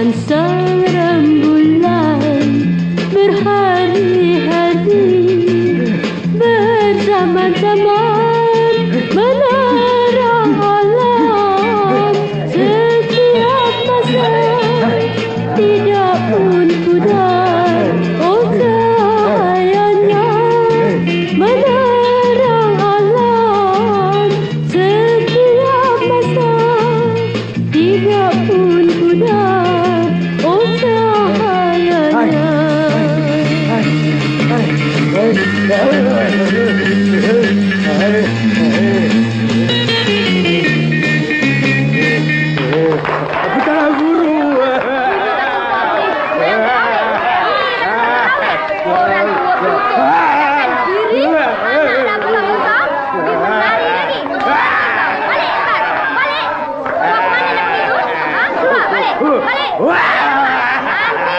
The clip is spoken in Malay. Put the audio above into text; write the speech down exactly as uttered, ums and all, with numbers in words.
bagaikan sang rembulan berhari-hari berzaman-zaman menerang alam setiap masa tidak pun pudar oh cahayanya menerang alam setiap masa tidak pun pudar oh cahayanya. Betul guru. Orang tua tutup kan diri anak dah pulang besar pergi berlari lagi. Balik Empat, balik. Kau mana nak pergi tu? Ha? Balik, balik. Nanti